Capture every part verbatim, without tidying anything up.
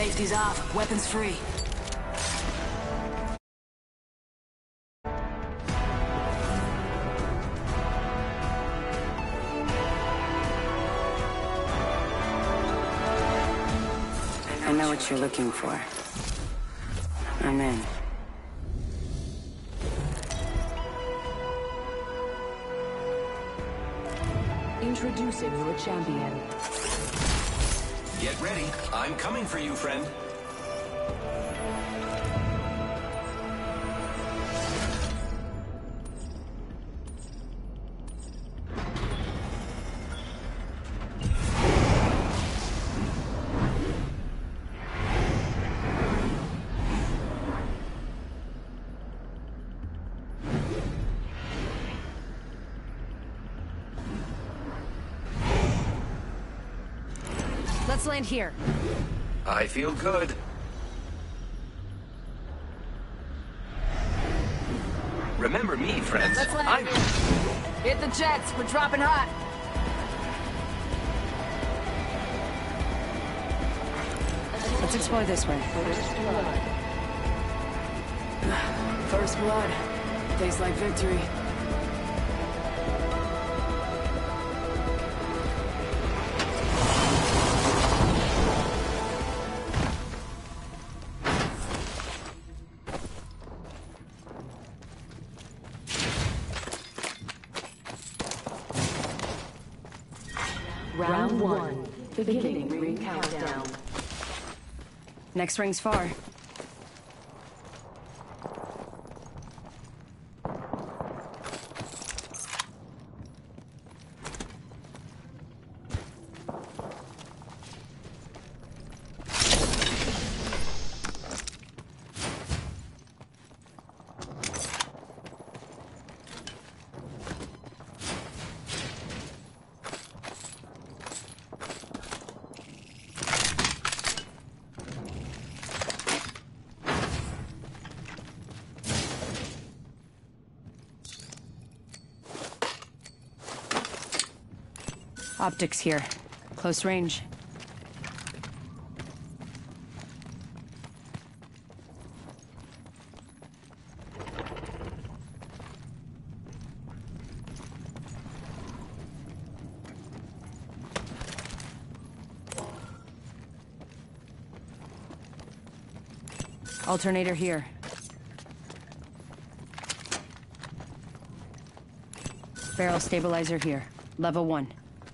Safety's off, weapons free. I know what you're looking for. I'm in. Introducing your champion. Get ready. I'm coming for you, friend. Let's land here. I feel good. Remember me, friends. Let's land I'm... here. Hit the jets. We're dropping hot. Let's explore this way. First blood. First blood. Tastes like victory. Round one. Beginning ring countdown. Next ring's far. Optics here. Close range. Alternator here. Barrel stabilizer here. Level one.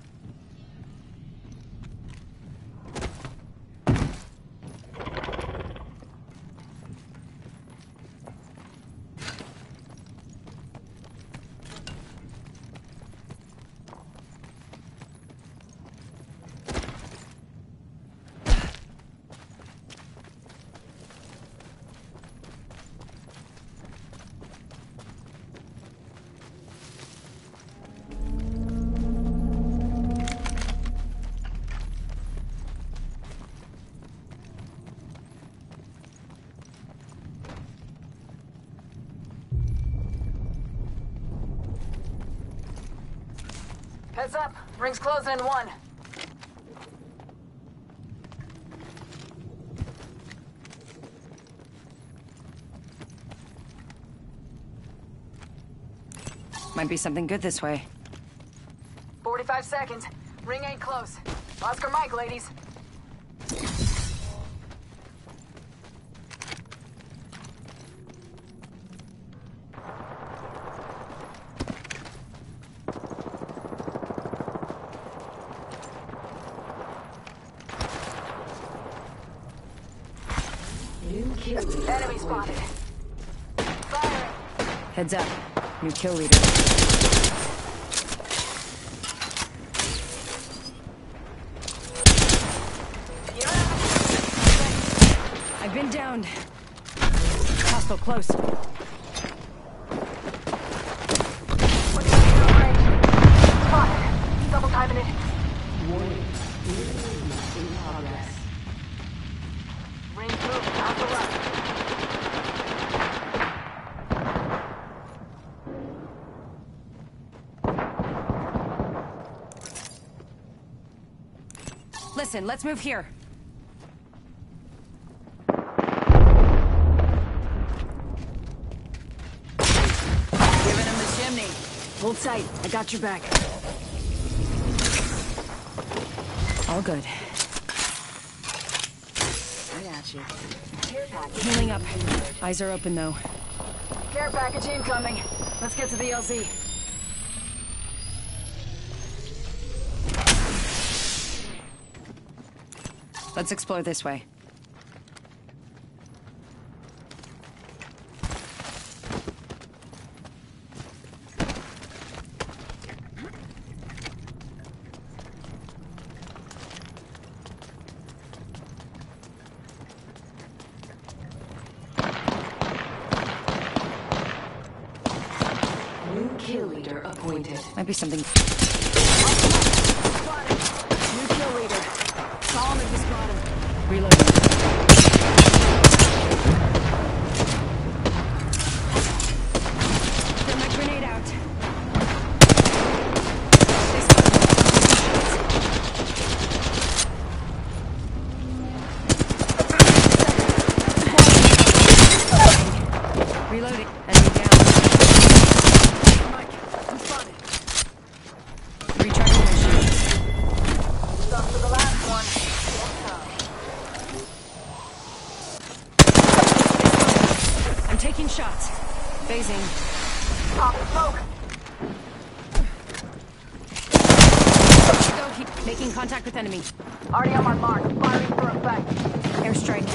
Heads up. Ring's closing in one. Might be something good this way. forty-five seconds. Ring ain't close. Oscar Mike, ladies. Enemy spotted. Fire. Heads up. New kill leader. I've been downed. Hostile close. Spotted. Double timing it. Warning. In progress. Ring moving out the left. Listen, let's move here. Chimney. Hold tight. I got your back. All good. I got you. Care package. Healing up. Eyes are open, though. Care package incoming. Let's get to the L Z. Let's explore this way. New kill leader appointed. Might be something. New kill leader. Saw him at this bottom. Reloading. Throw my grenade out. They spotted. Reloading. Enemy down. Mike, I'm spotted. Recharging my shields. Stuck to the last one. I'm taking shots. Phasing. Pop smoke. Go, keep making contact with enemy. Already on my mark. Firing for effect. Airstrike.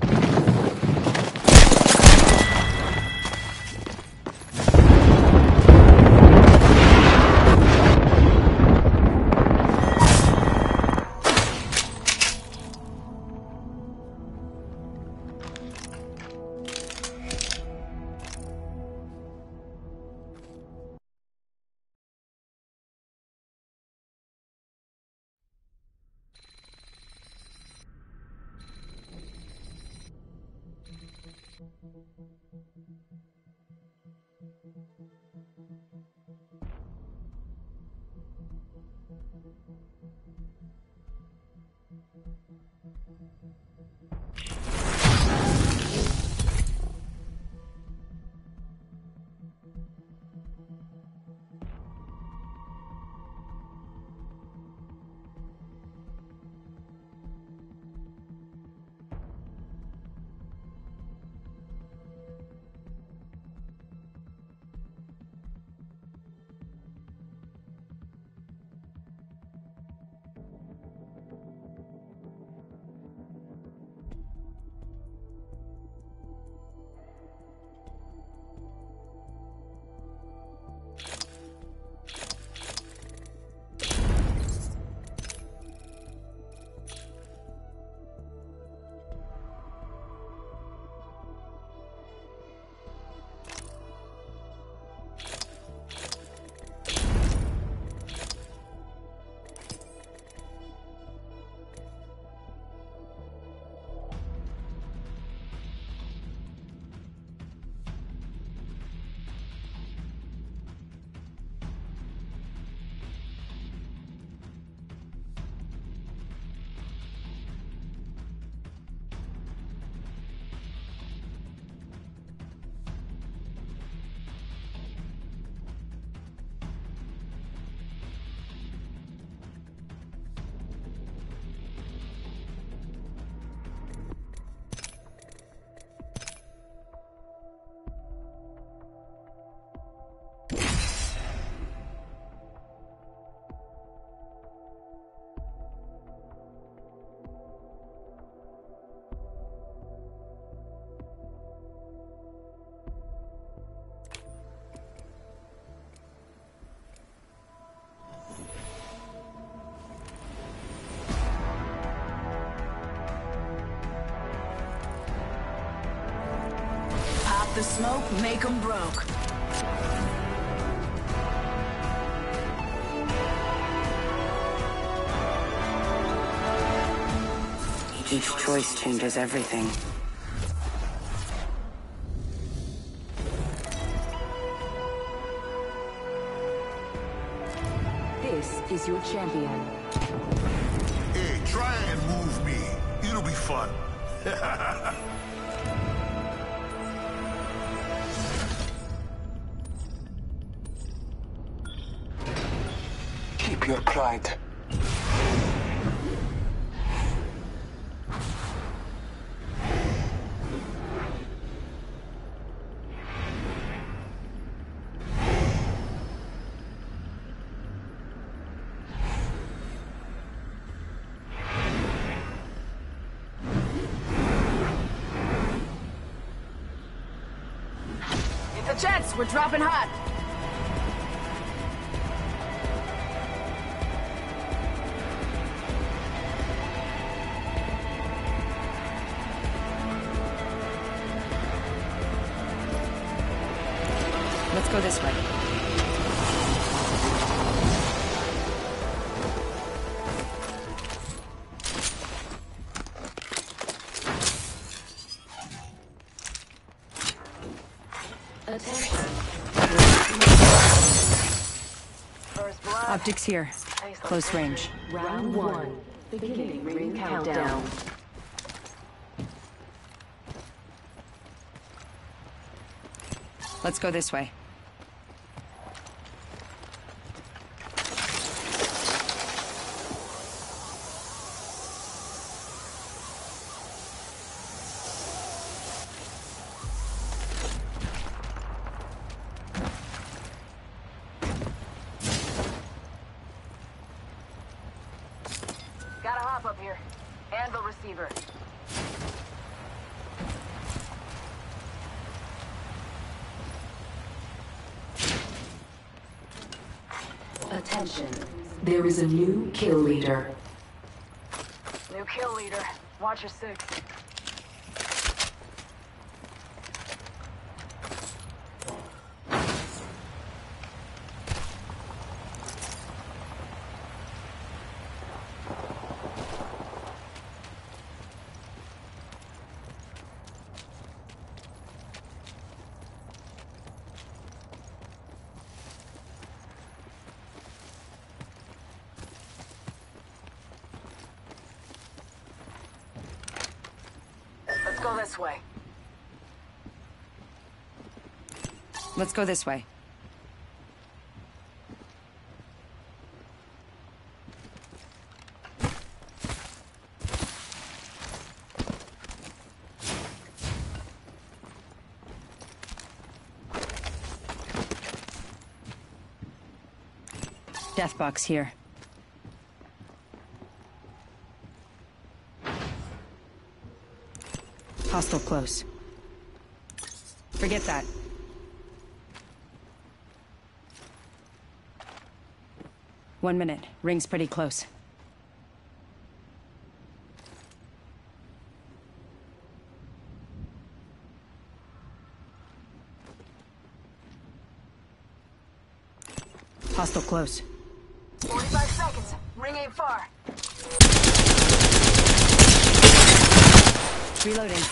The smoke make 'em broke. Each choice changes everything. This is your champion. Hey, try and move me. It'll be fun. keep your pride. The jets, we're dropping hot. Let's go this way. Optics here. Close range. Round one. Beginning ring countdown. Let's go this way. Gotta hop up here. Anvil receiver. Attention. There is a new kill leader. New kill leader. Watcher six. Let's go this way. Let's go this way. Death box here. Hostile close. Forget that. One minute. Ring's pretty close. Hostile close. forty-five seconds. Ring ain't far. Reloading.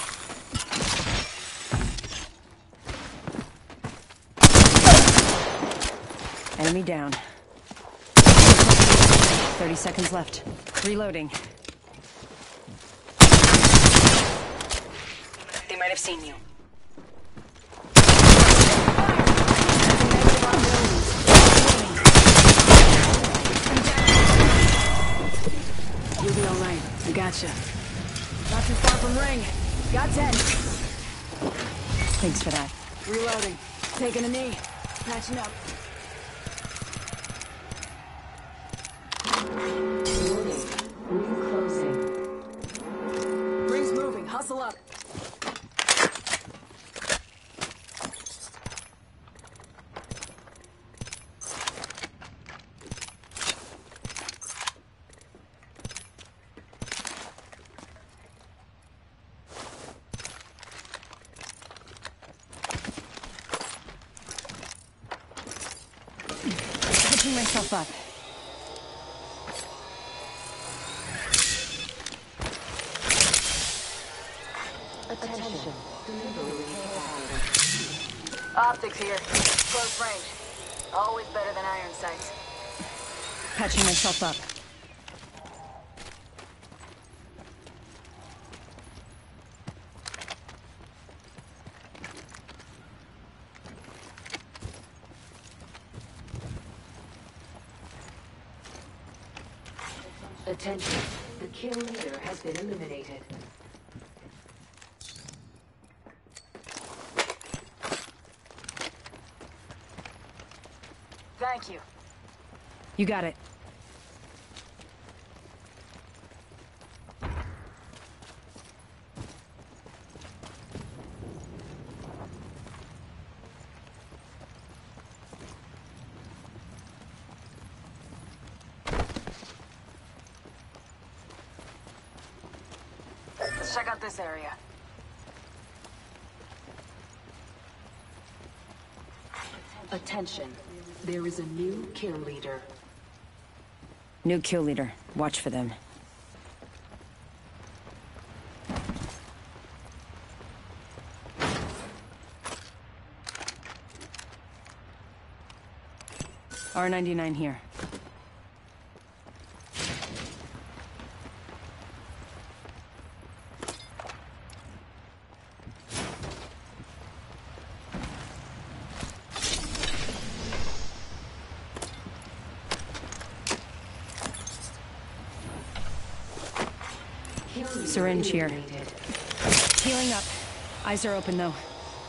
Enemy down. thirty seconds left. Reloading. They might have seen you. You'll be alright. I gotcha. Not too far from ring. Got ten. Thanks for that. Reloading. Taking a knee. Patching up. Warning. Ring closing. Ring's moving. Hustle up. Picking myself up. Attention. Optics here. Close range. Always better than iron sights. Patching myself up. Attention. The kill leader has been eliminated. Thank you. You got it. Let's check out this area. Attention. There is a new kill leader. New kill leader. Watch for them. R ninety-nine here. Syringe here. Healing up. Eyes are open though.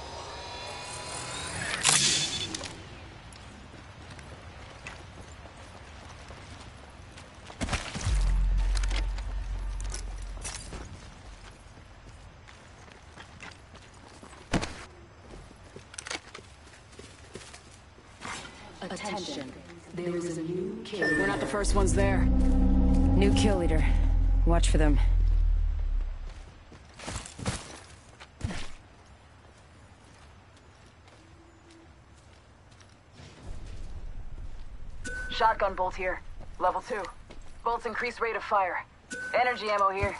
Attention. There is a new kill We're leader. not the first ones there. New kill leader. Watch for them. Shotgun bolt here. Level two. Bolts increase rate of fire. Energy ammo here.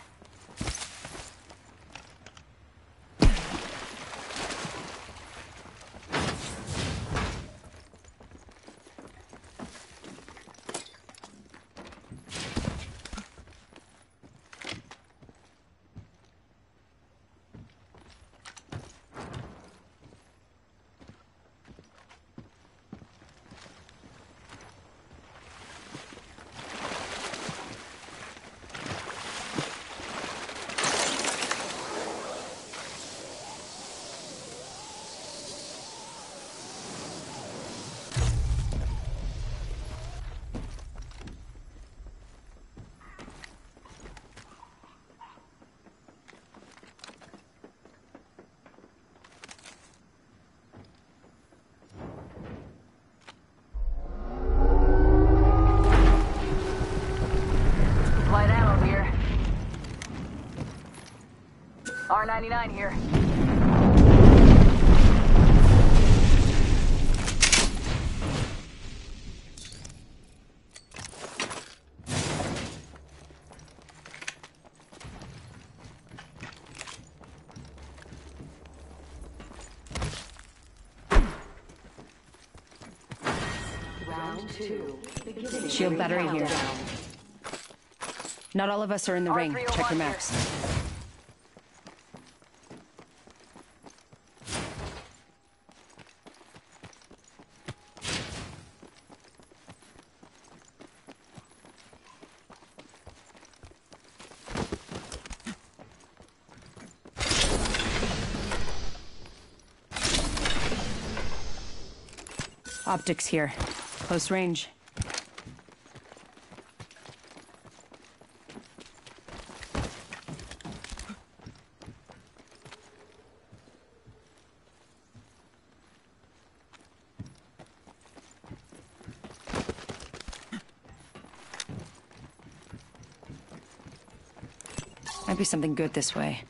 Light ammo here. R ninety-nine here. Round two. Beginning Shield battery here. countdown. Not all of us are in the ring. Check your maps. Optics here. Close range. Might be something good this way.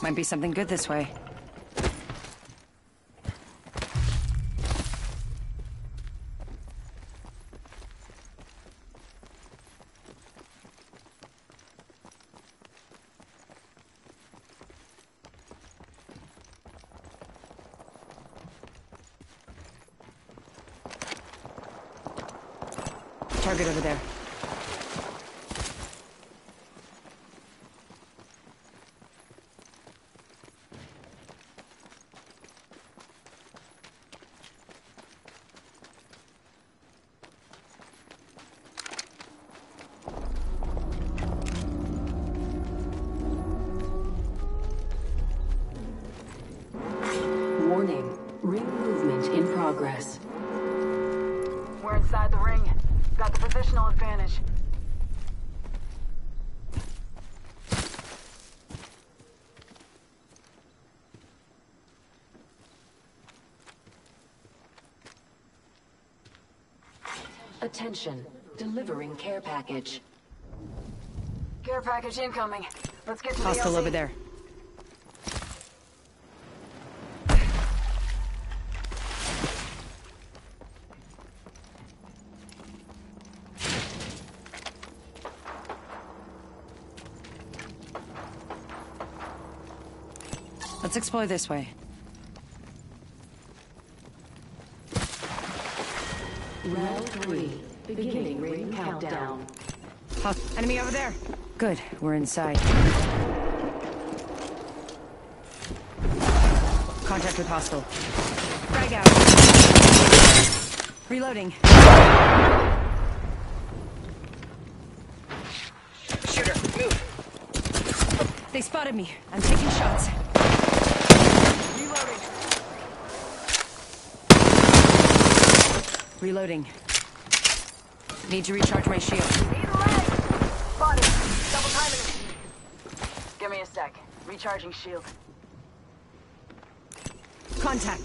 Might be something good this way. Target over there. Warning. Ring movement in progress. We're inside the ring. Got the positional advantage. Attention. Delivering care package. Care package incoming. Let's get to the Hostile L Z. over there. Let's explore this way. Round three. Beginning ring countdown. Host- Enemy over there. Good, we're inside. Contact with hostile. Frag out. Reloading. Shooter, move. They spotted me. I'm taking shots. Reloading. Reloading. Need to recharge my shield. Need a leg. Spotted. Double timing it. Give me a sec. Recharging shield. Contact.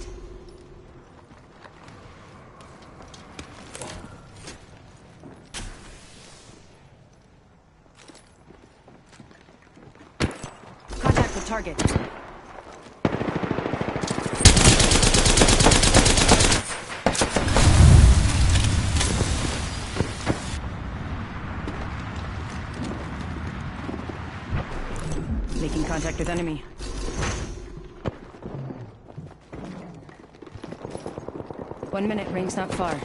Contact with target. Making contact with enemy. One minute, ring's not far.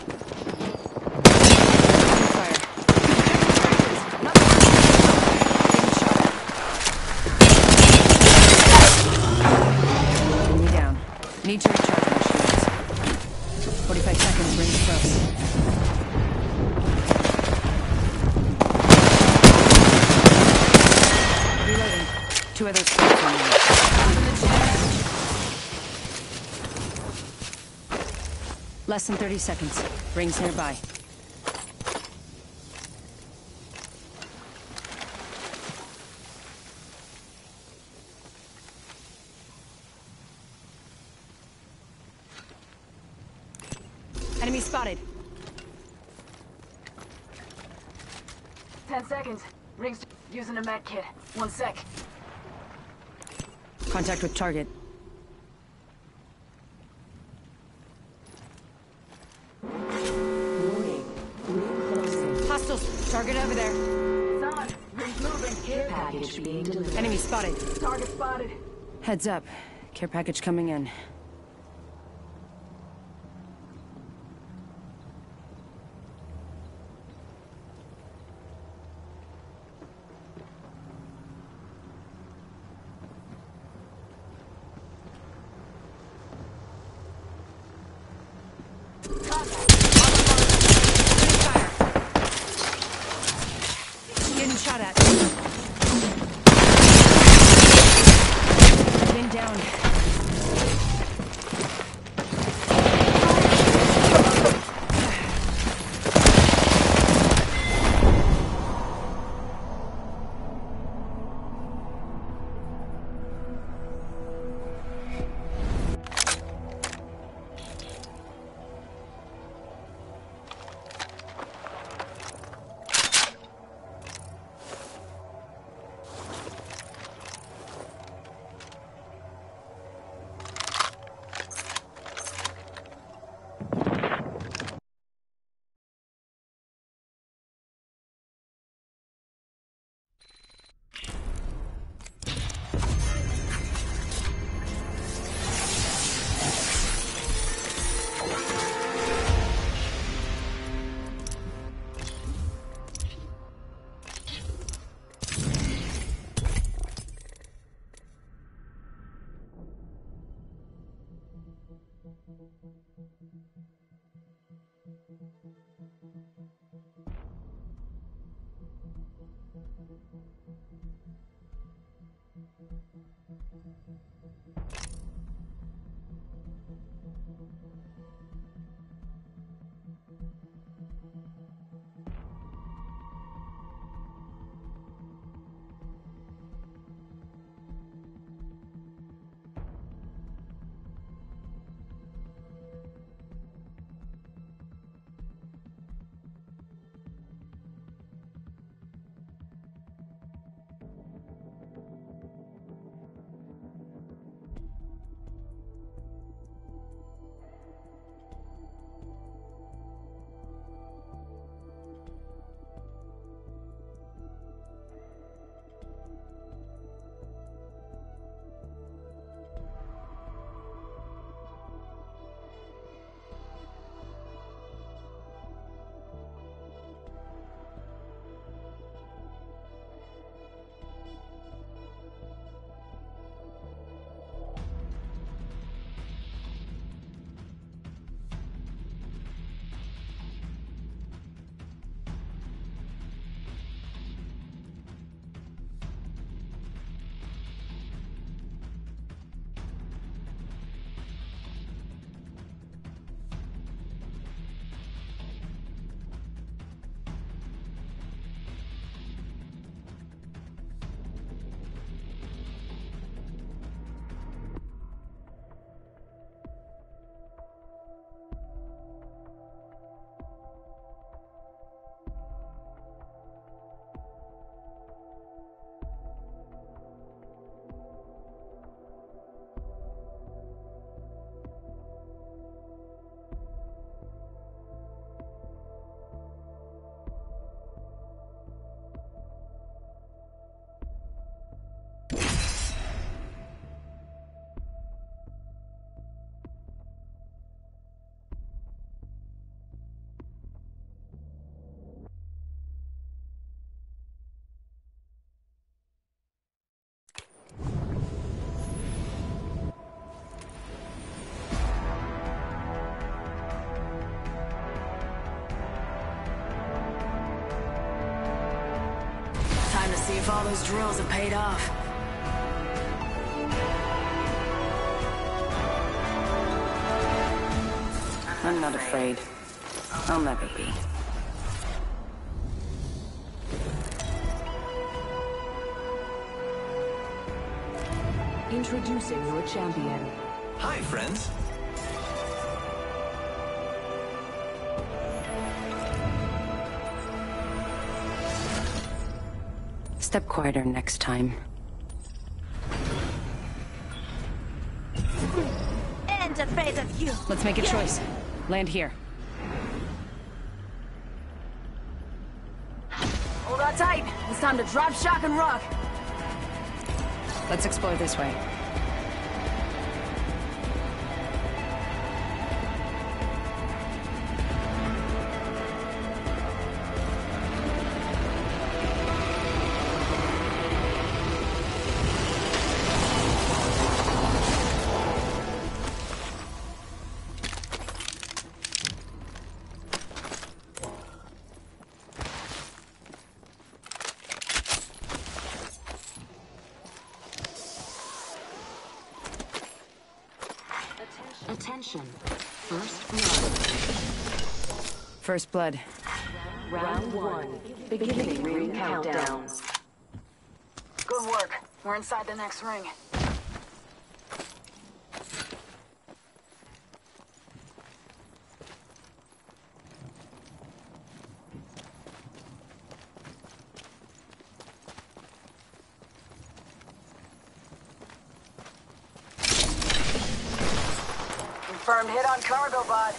Fire. Not Getting shot at. Enemy down. Need to recharge my shields. Forty-five seconds, ring's close. Reloading. Two other squads remaining. Less than thirty seconds. Rings nearby. Enemy spotted. Ten seconds. Rings using a med kit. One sec. Contact with target. Warning. Ring closing. Hostiles. Target over there. It's on. Rings moving. Care package being delivered. Enemy spotted. Target spotted. Heads up. Care package coming in. Getting shot at. Getting down. See if all those drills have paid off. I'm not afraid. I'll never be. Introducing your champion. Hi, friends. Step quieter next time. And afraid of you. Let's make a choice. Land here. Hold on tight. It's time to drop, shock, and rock. Let's explore this way. Attention. First blood. First blood. Round one. Beginning ring countdowns. Good work. We're inside the next ring. Confirmed hit on cargo bot.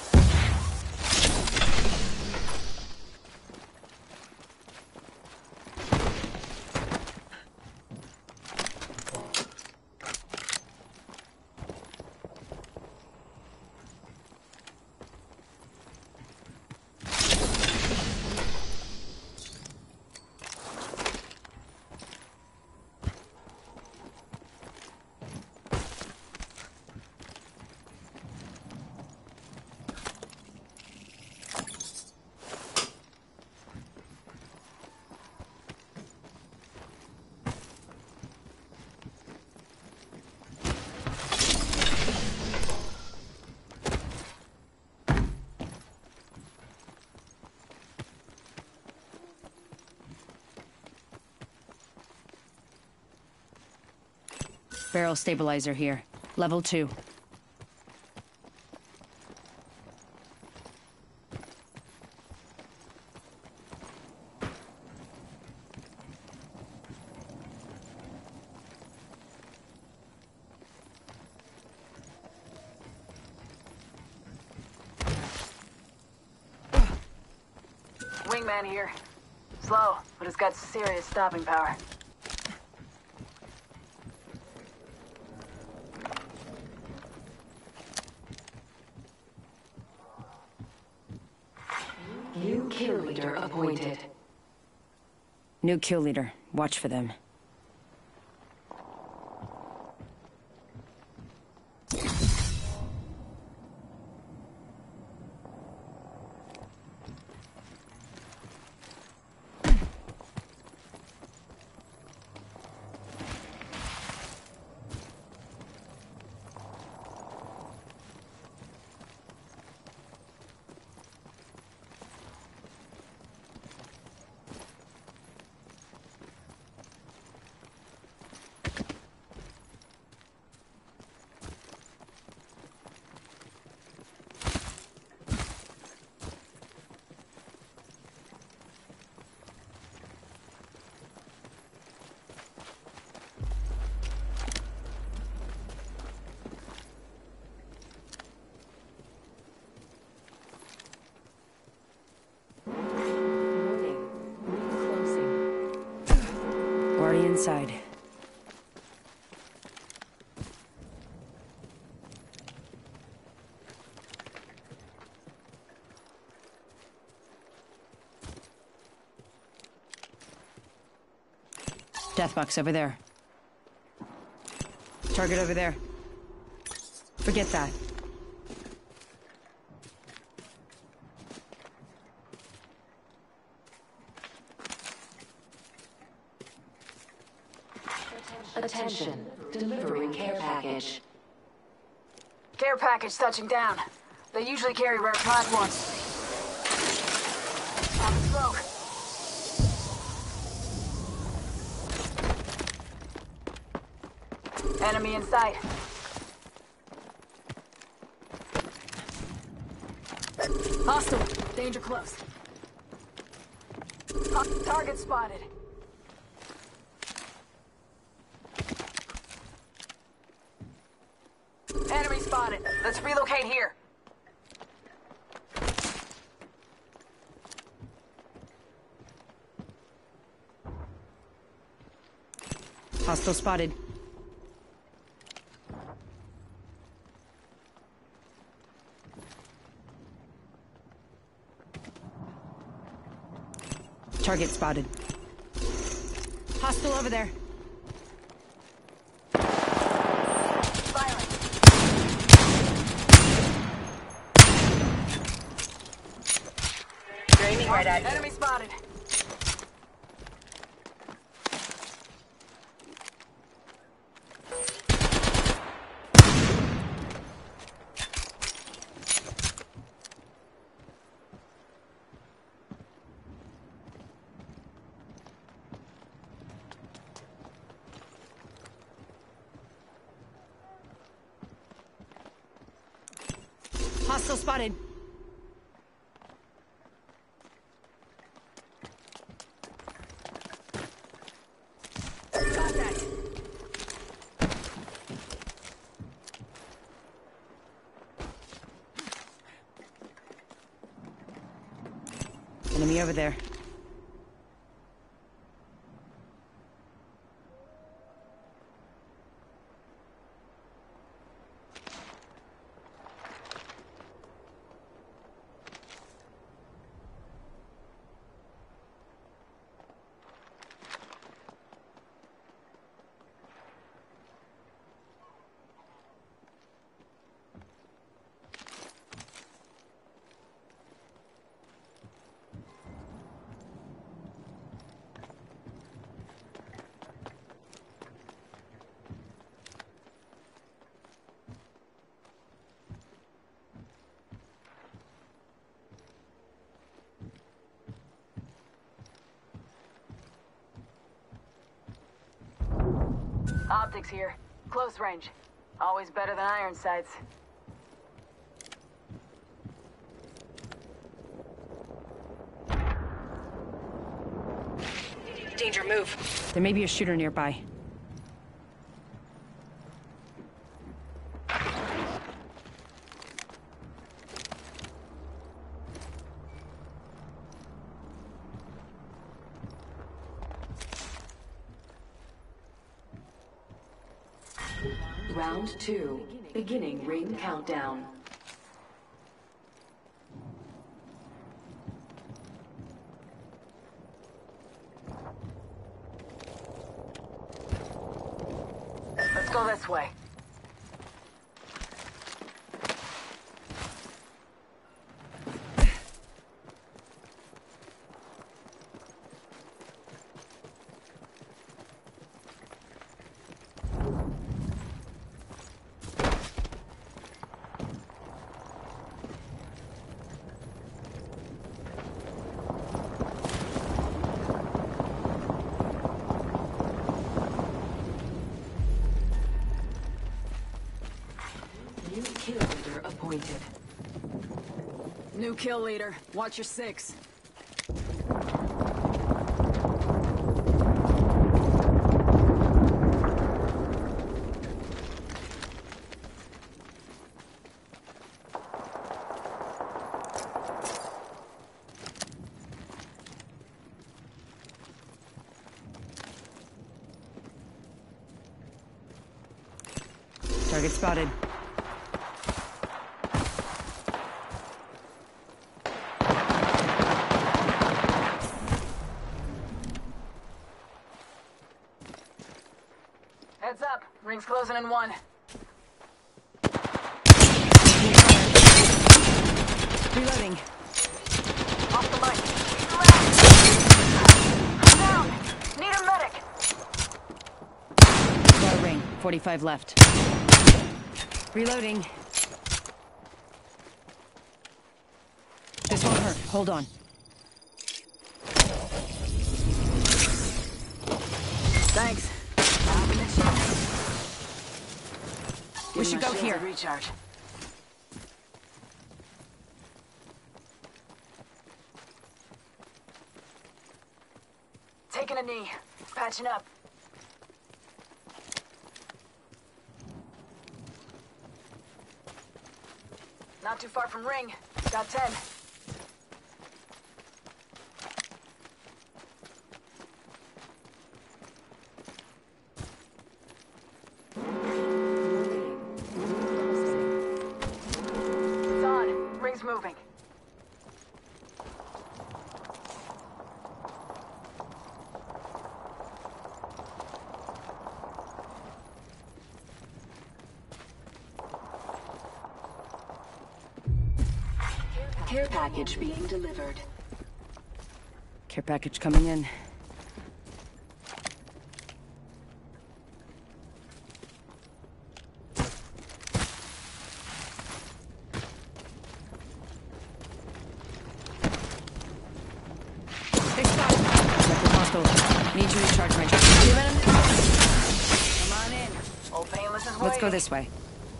Barrel stabilizer here. Level two. Wingman here. Slow, but it's got serious stopping power. New kill leader appointed. New kill leader. Watch for them. Already inside. Deathbox over there. Target over there. Forget that. Attention, delivering care package. Care package touching down. They usually carry rare platforms. On the smoke. Enemy in sight. Hostile. Danger close. Ho- target spotted. Enemy spotted. Let's relocate here. Hostile spotted. Target spotted. Hostile over there. Aiming right at you. Enemy spotted. Hostile spotted. Contact. Enemy over there. Optics here. Close range. Always better than iron sights. Danger, move. There may be a shooter nearby. Round two. Beginning ring countdown. Let's go this way. New kill leader appointed. New kill leader. Watch your six. Target spotted. Heads up. Ring's closing in one. Reloading. Off the mic. I'm down. Need a medic. Got a ring. forty-five left. Reloading. This won't hurt. Hold on. Thanks. We should go here. Recharge. Taking a knee. Patching up. Not too far from ring. Got ten. It's on. Ring's moving. Care package being delivered. Care package coming in. Hey, stop! Weapon hostile. Need you to charge my... Come on in. Old Painless is waiting. Let's go this way.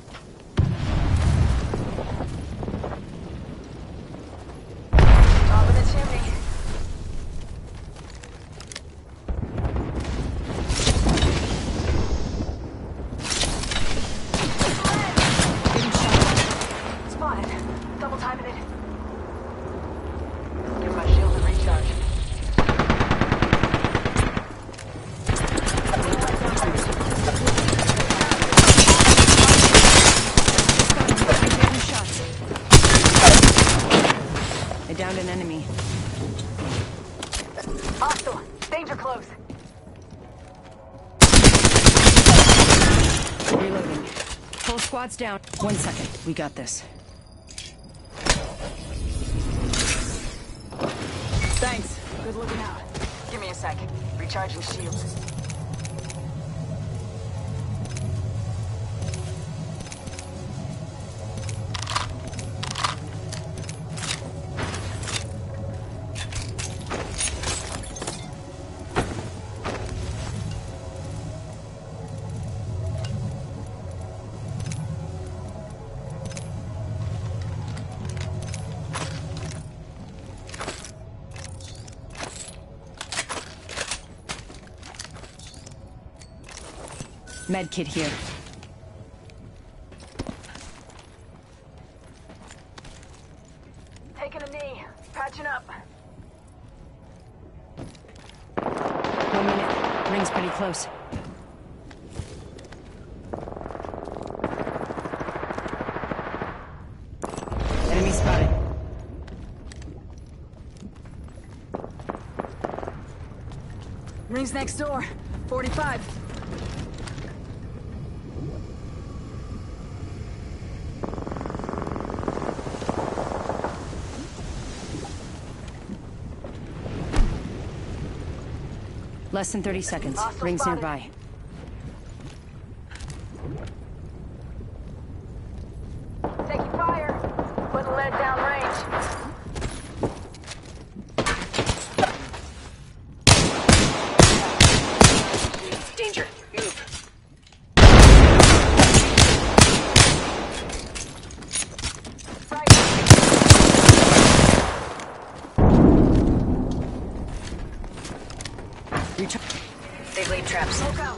Top of the chimney. Spotted. Double timing it. Give my shield a recharge. I downed an enemy. Hostile. Danger close. Reloading. Full squad's down. One second. We got this. Thanks. Good looking out. Give me a sec. Recharging shields. Medkit here. Taking a knee. Patching up. One minute. Ring's pretty close. Enemy spotted. Ring's next door. forty-five. Less than thirty seconds. Hostile Ring's spotted. nearby. Taking fire. Putting lead down range. Danger. Move. Right. Return. They've laid traps. Smoke out.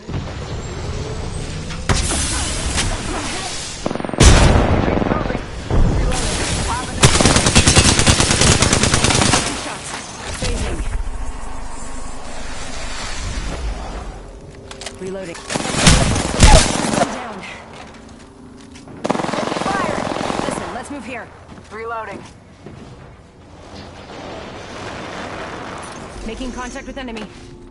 Two shots. Phasing. Reloading. One down. Fire. Listen, let's move here. Reloading. Making contact with enemy.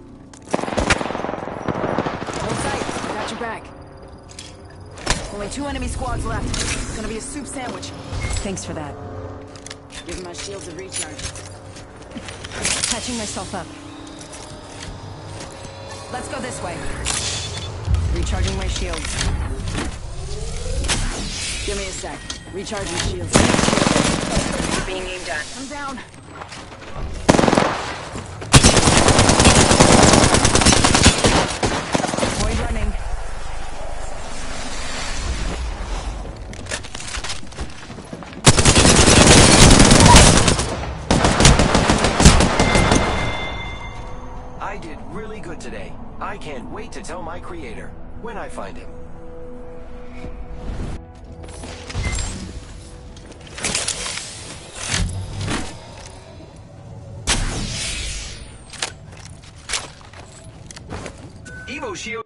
Hold tight. Got your back. Only two enemy squads left. It's gonna be a soup sandwich. Thanks for that. Giving my shields a recharge. Patching myself up. Let's go this way. Recharging my shields. Give me a sec. Recharging shields. Being aimed at. I'm down. Void running. I did really good today. I can't wait to tell my creator when I find him. Evo shield.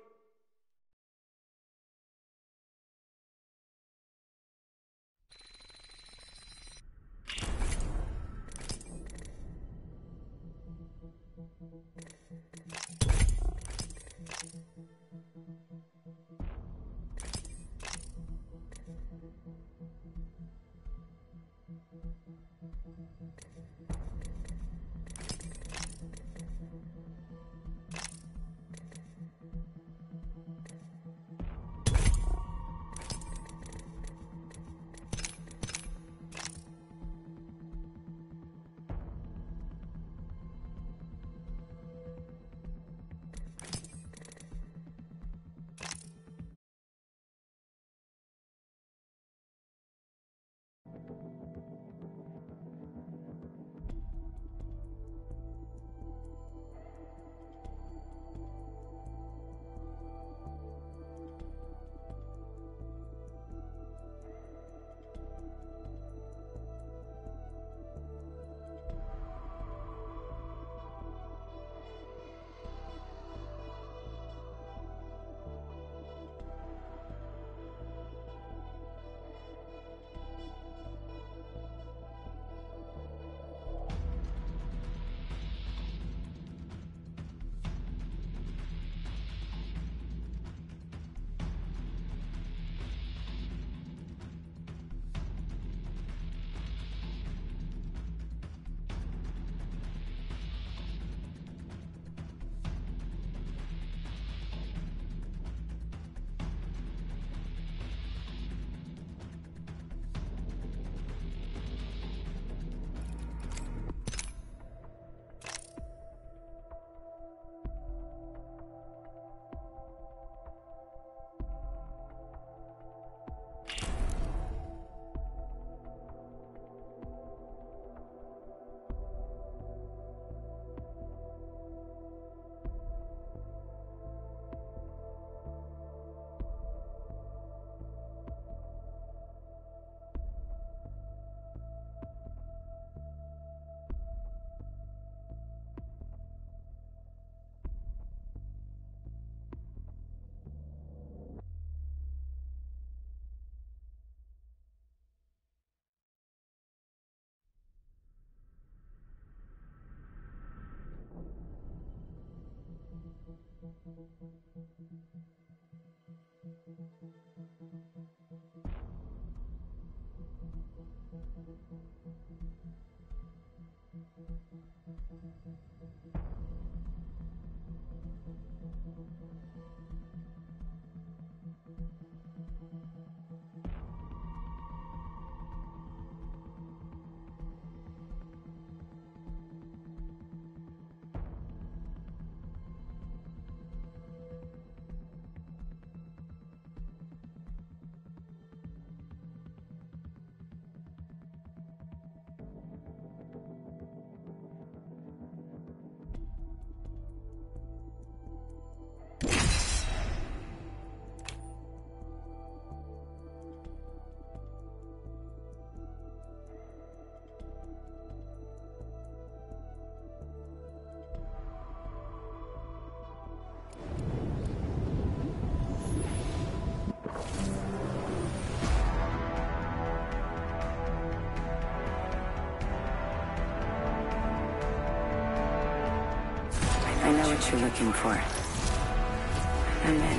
I know what you're looking for. I'm in.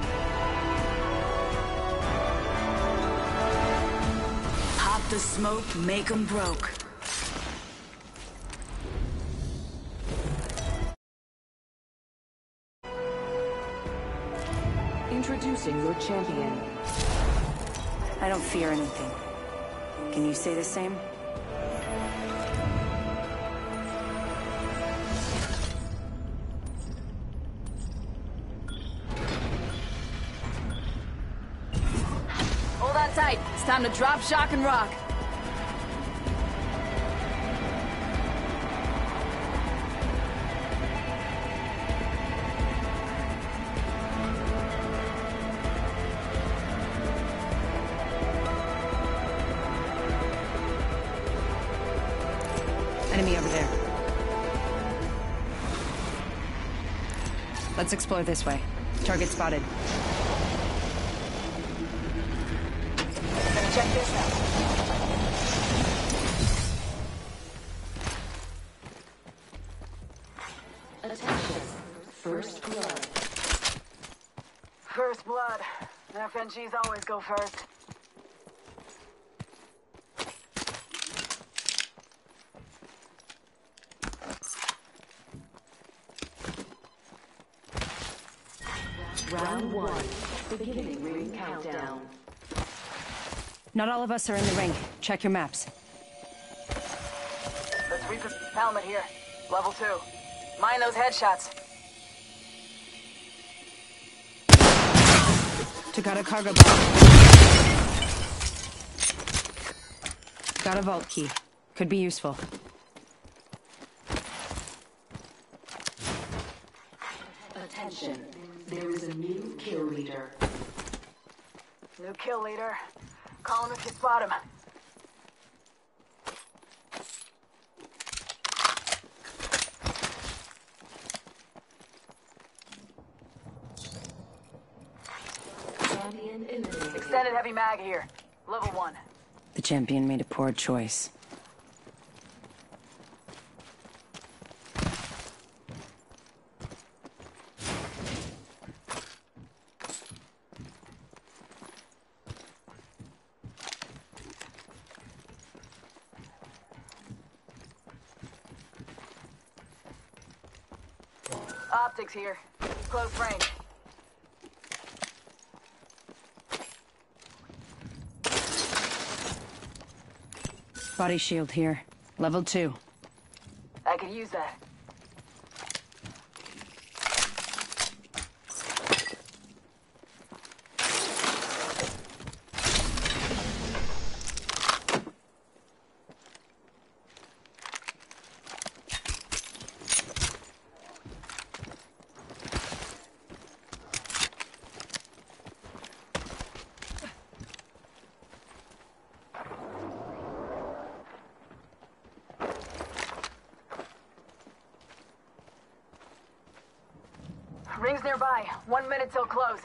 Pop the smoke, make 'em broke. Introducing your champion. I don't fear anything. Can you say the same? Hold on tight. It's time to drop, shock, and rock. Enemy over there. Let's explore this way. Target spotted. Check this out. Attention. First blood. First blood. F N Gs always go first. Round one. Beginning ring countdown. Not all of us are in the ring. Check your maps. Let's reposition helmet here. Level two. Mind those headshots. Took out a cargo bag. Got a vault key. Could be useful. Attention. There is a new kill leader. New kill leader. Call him if you spot him. Champion eliminated. Extended heavy mag here. Level one. The champion made a poor choice. Optics here. Close range. Body shield here. Level two. I could use that. Rings nearby. One minute till close.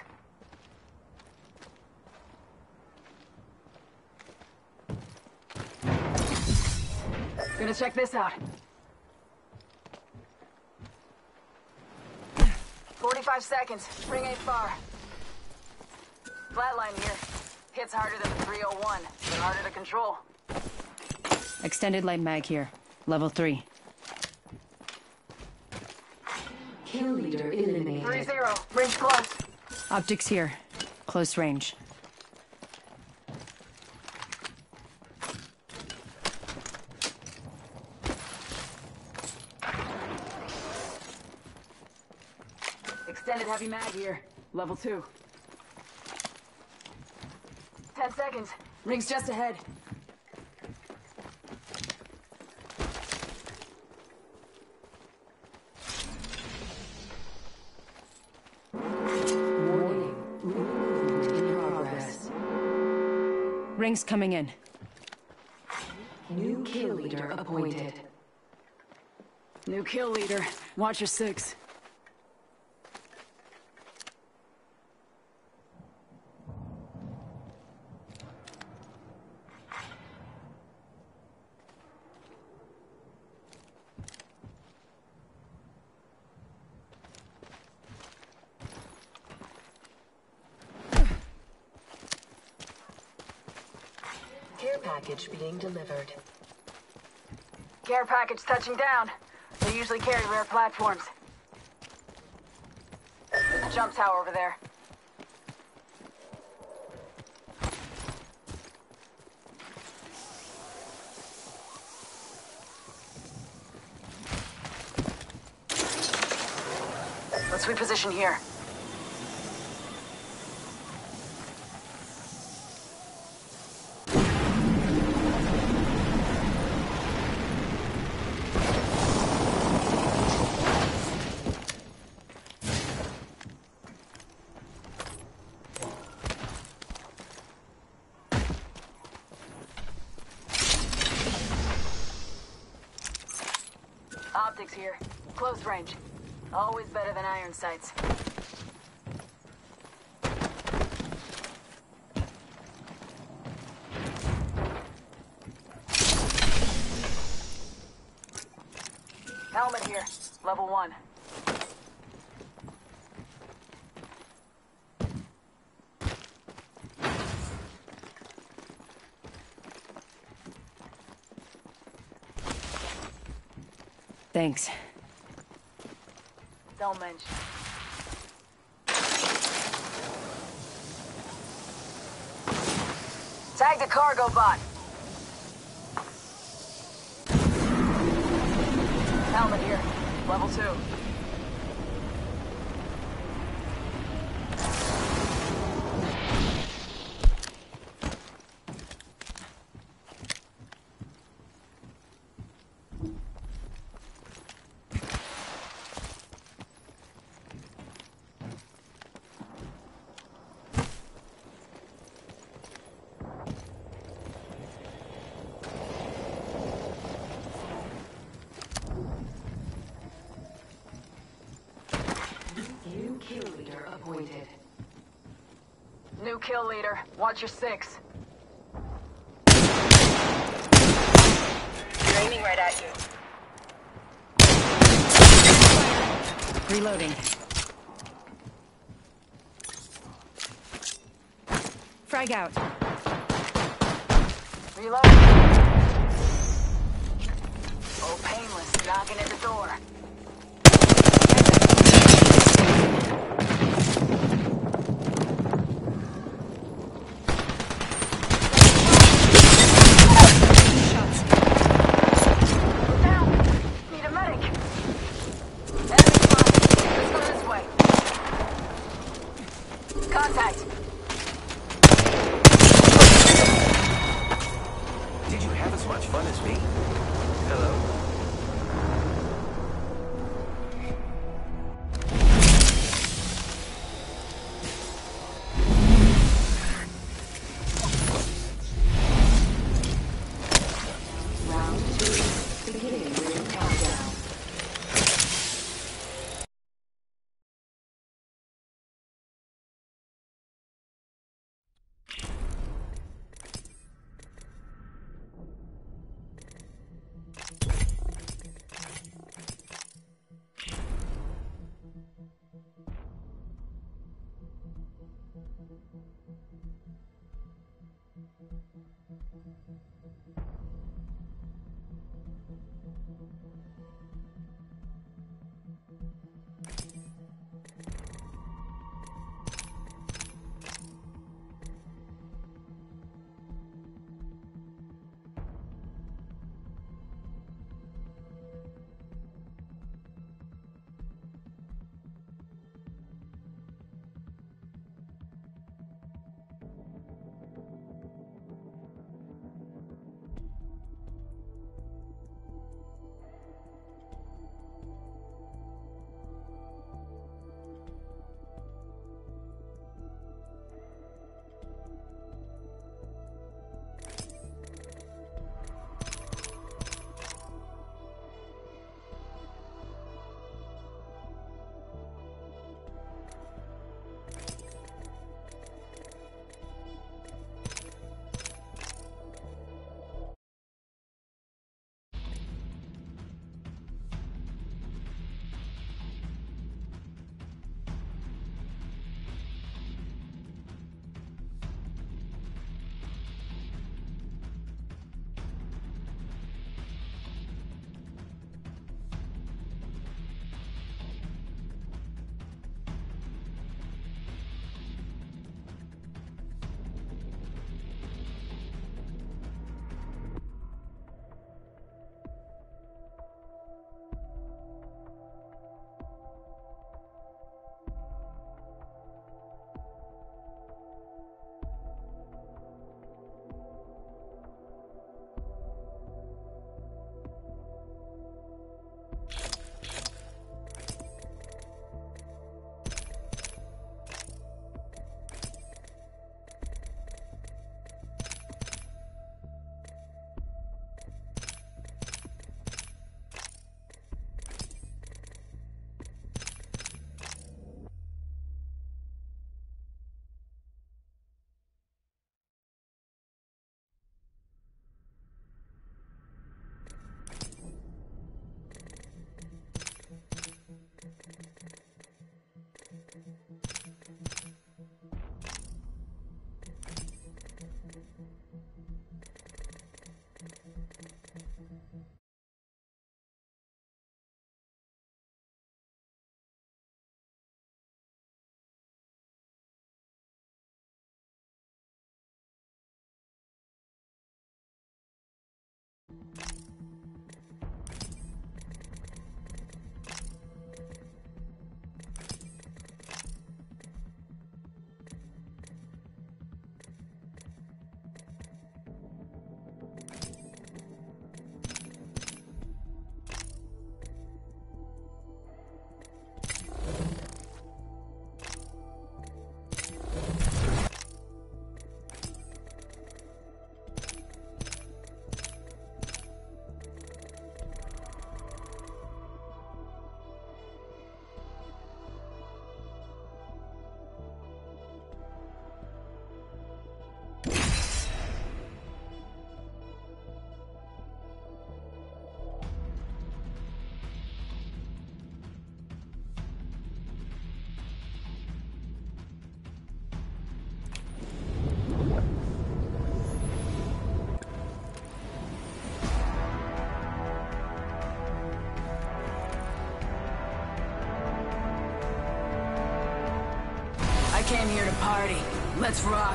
Gonna check this out. forty-five twenty-five seconds. Ring ain't far. Flatline here. Hits harder than the three oh one, but harder to control. Extended light mag here. Level three. Kill leader eliminated. three zero. Ring's close. Optics here. Close range. Extended heavy mag here. Level two. Ten seconds. Ring's just ahead. Warning. Movement in progress. Ring's coming in. New kill leader appointed. New kill leader. Watch your six. Care package being delivered. Care package touching down. They usually carry rare platforms. There's a jump tower over there. Let's reposition here. Optics here. Close range. Always better than iron sights. Helmet here. Level one. Thanks. Don't mention. Tag the cargo bot. Helmet here. Level two. New kill leader appointed. New kill leader. Watch your six. They're aiming right at you. Reloading. Frag out. Reload. Oh, painless. Knocking at the door. Contact! Did you have as much fun as me? Hello? came here to party. Let's rock.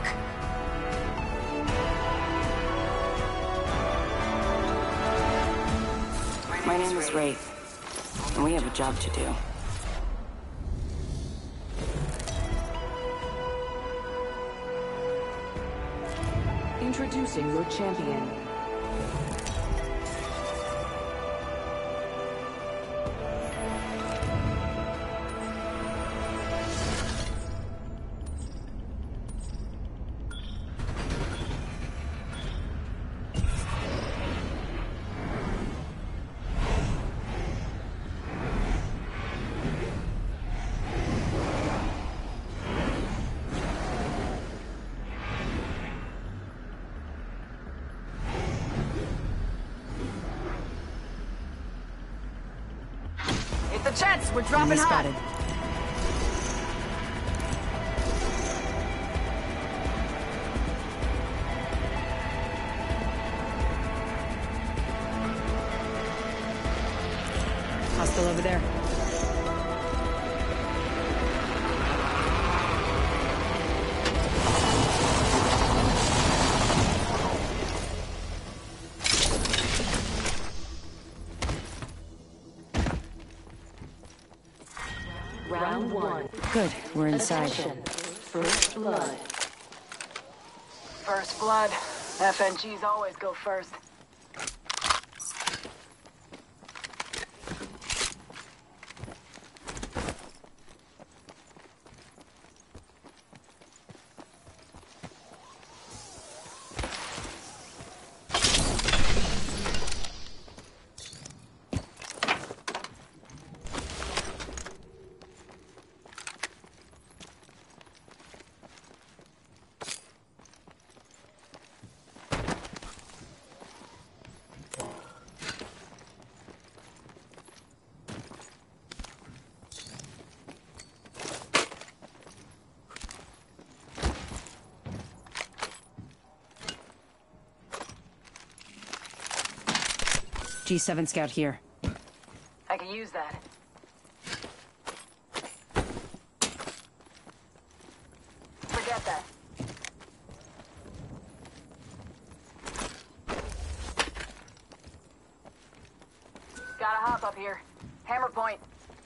My name is Wraith, and we have a job to do. Introducing your champion. The Jets, we're dropping Enemy hot. spotted. Hostile over there. Round one. Good, we're inside. Attention. First blood. First blood. F N Gs always go first. G seven scout here. I can use that. Forget that. Gotta hop up here. Hammer point.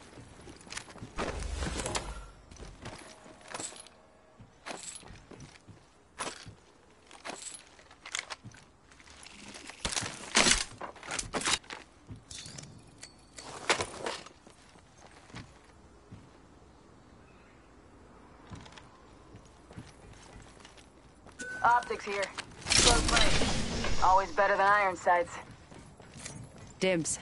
Optics here. Close range. Always better than iron sights. Dibs.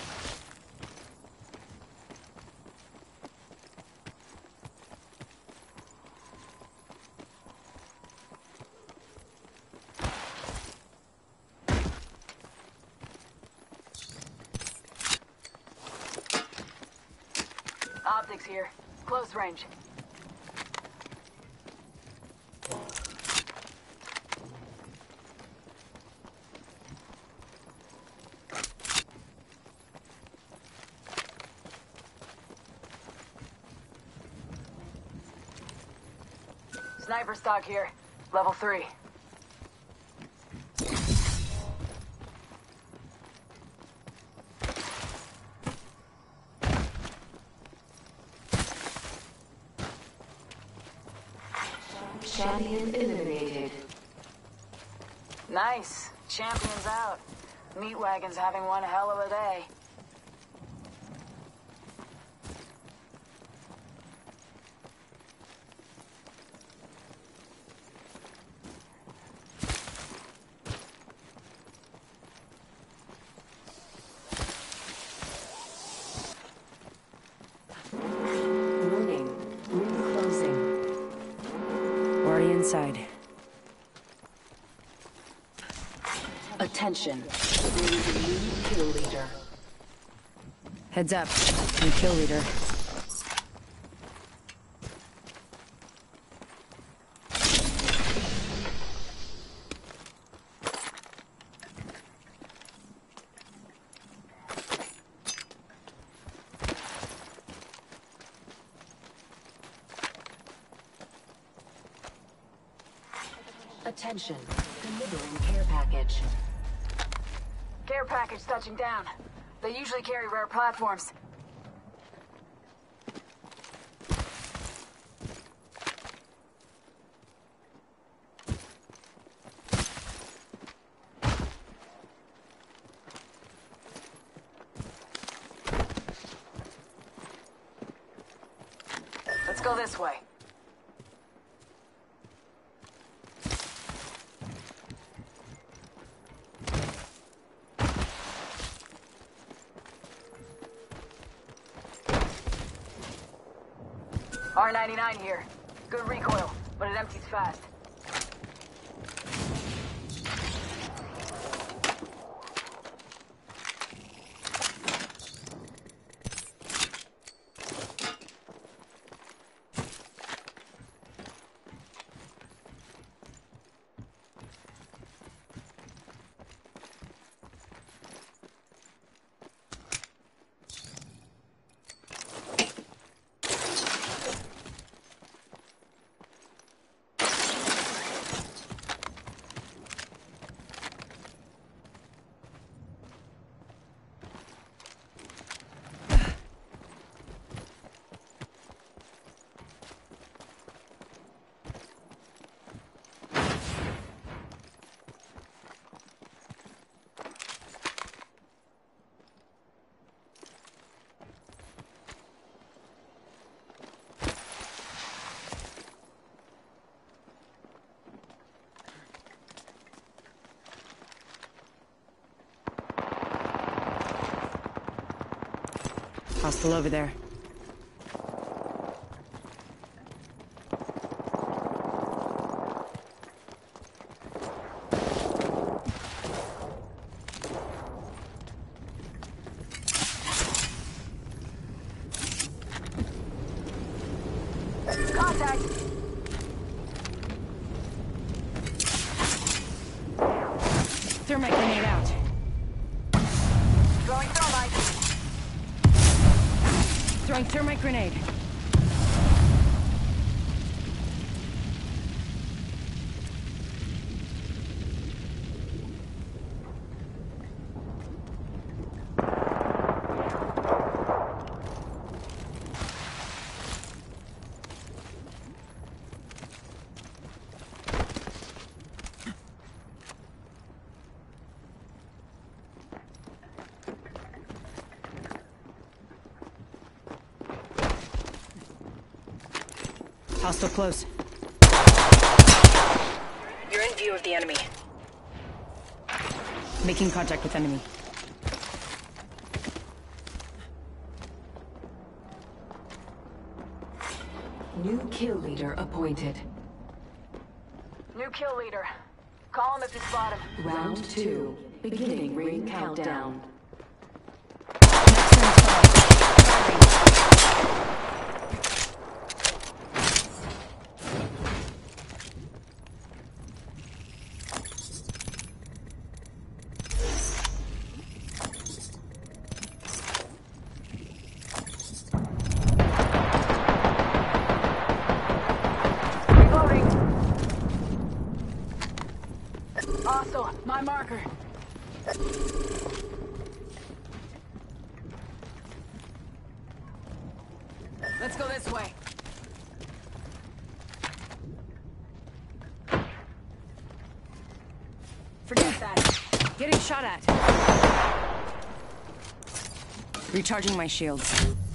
Optics here. Close range. Sniper stock here. Level three. Champion eliminated. Nice. Champion's out. Meat Wagon's having one hell of a day. Warning. Room closing. Already inside. Attention. There is a new kill leader. Heads up. New kill leader. Attention, delivering care package. Care package touching down. They usually carry rare platforms. Let's go this way. R ninety-nine here. Good recoil, but it empties fast. Hostile over there. Contact! Thermite grenade out. Throwing thermite. Throwing thermite grenade. Hostile close. You're in view of the enemy. Making contact with enemy. New kill leader appointed. New kill leader. Call him if you spot him. Round two. Beginning ring countdown. Reloading. Hostile, my marker. Let's go this way. Forget that. Getting shot at. Recharging my shields.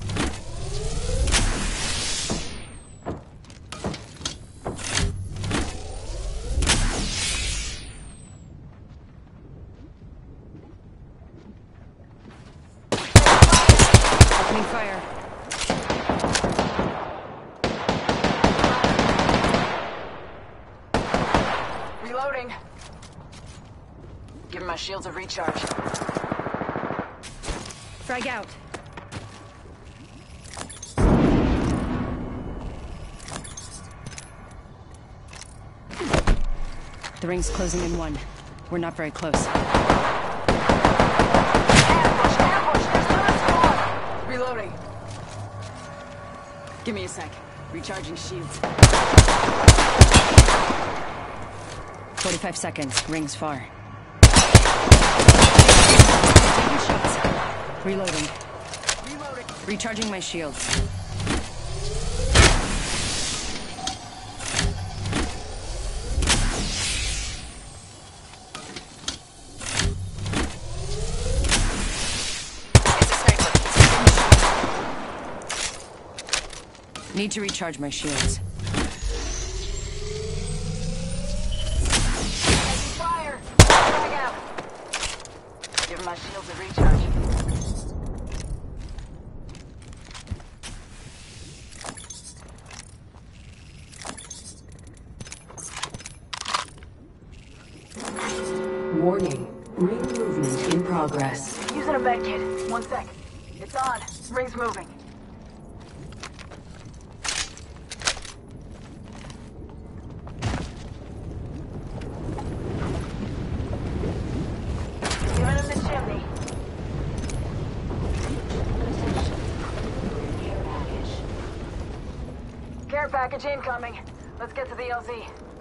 Opening fire. Reloading. Give my shields a recharge. Frag out. The ring's closing in one. We're not very close. Ambush! Ambush! There's another squad! Reloading. Give me a sec. Recharging shields. forty-five seconds. Rings far. Taking shots. Reloading. Reloading. Recharging my shields. Need to recharge my shields. Fire! Frag out! Give my shields a recharge. Warning. Ring movement in progress. Using a med kit. One sec. It's on. Ring's moving. Giving him the chimney. Care package incoming. Let's get to the L Z.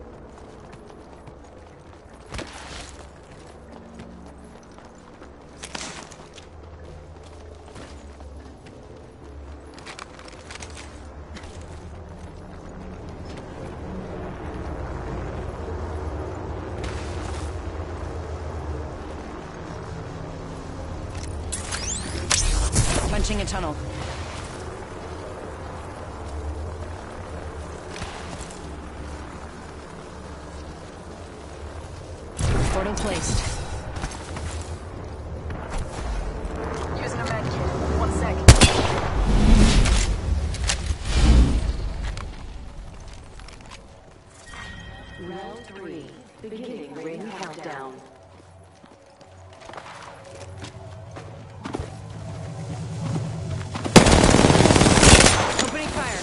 Punching a tunnel. Portal placed. Using a med kit. One sec. Round three. Beginning ring countdown. Opening fire.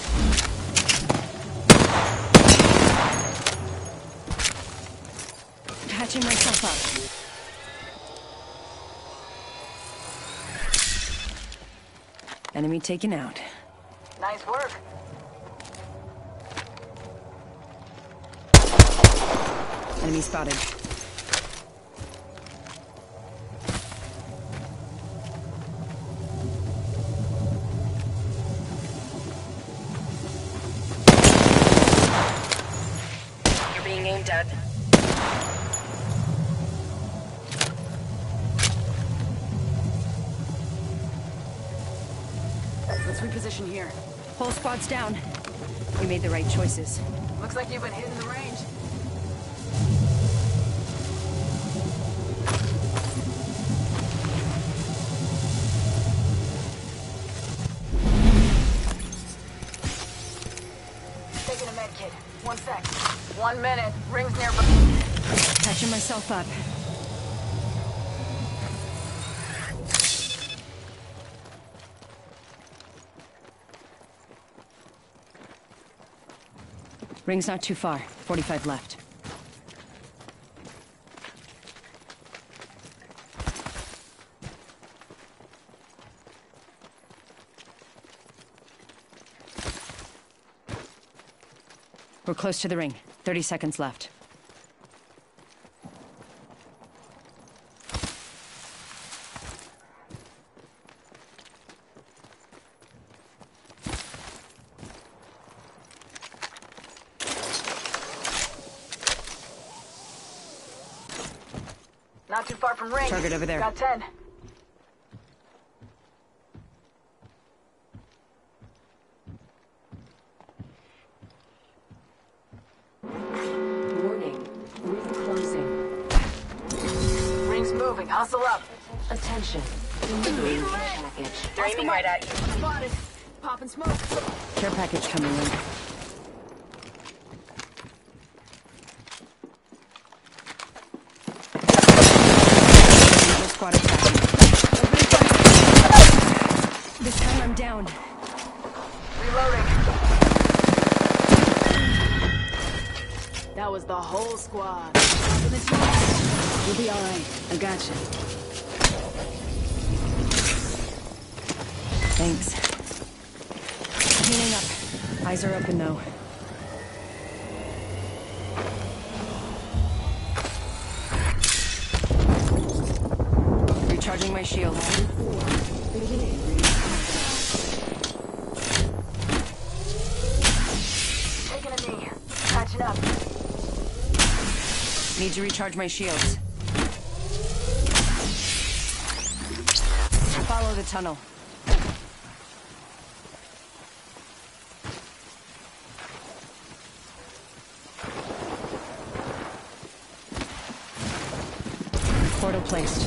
Patching myself up. Enemy taken out. Nice work. Enemy spotted. You're being aimed at. Let's reposition here. Whole squad's down. We made the right choices. Looks like you've been hitting the range. Taking a med kit. One sec. One minute. Rings nearby. Patching myself up. Ring's not too far. forty-five left. We're close to the ring. thirty seconds left. Not too far from ring. Target over there. Got ten. Warning. Ring closing. Ring's moving. Hustle up. Attention. Delivering care package. They're aiming right at you. Spotted. Popping smoke. Care package coming in. Another squad attacking. Opening fire. This time I'm down. Reloading. That was the whole squad. Popping the smoke. You'll be alright. I got you. Thanks. Healing up. Eyes are open though. Recharging my shield. Taking a knee. Patching up. Need to recharge my shields. Follow the tunnel. Portal placed.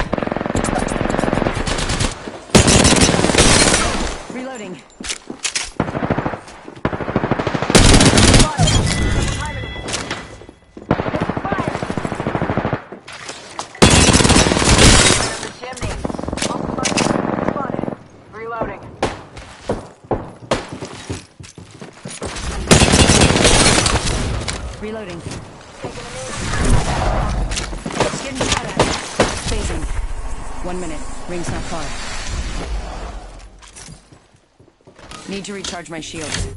Reloading. Reloading. It's getting shot at. Phasing. One minute. Ring's not far. Need to recharge my shields.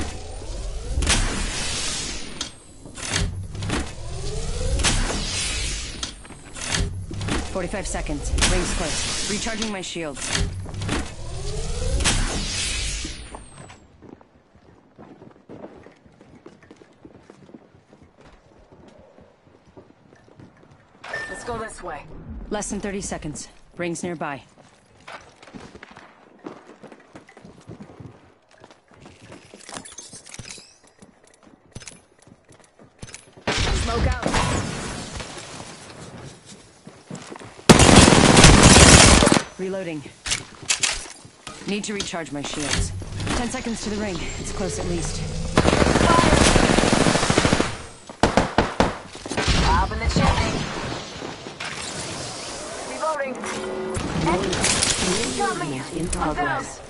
Forty-five seconds. Ring's close. Recharging my shields. Let's go this way. Less than thirty seconds. Rings nearby. Smoke out. Reloading. Need to recharge my shields. Ten seconds to the ring. It's close at least. Up in the chimney. Reloading. Movement in progress.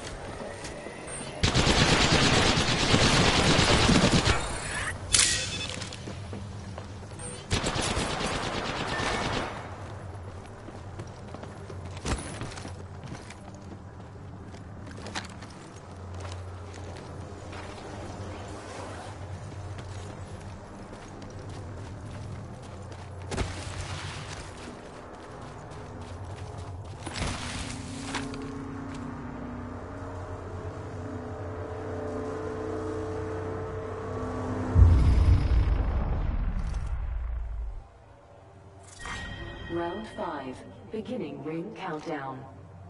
Round five, beginning ring countdown.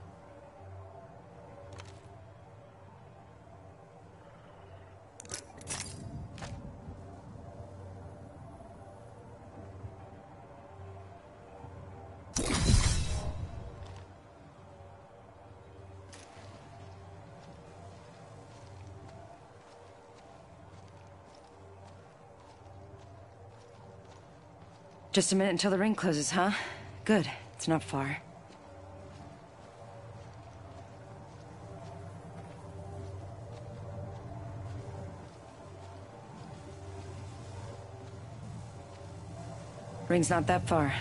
Just a minute until the ring closes, huh? Good. It's not far. Ring's not that far.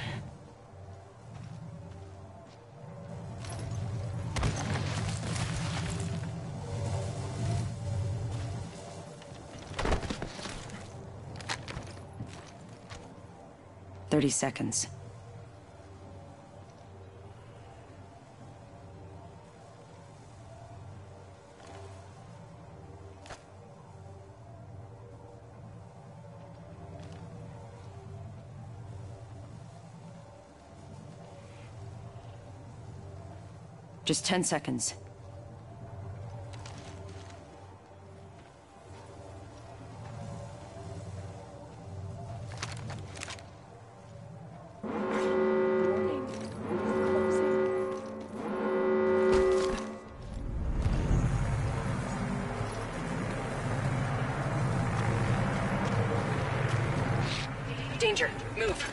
Thirty seconds. Just ten seconds. Warning. Closing. Danger. Move.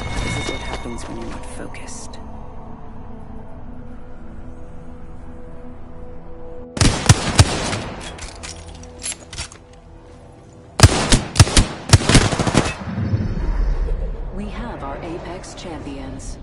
When you're not focused. Apex Champions.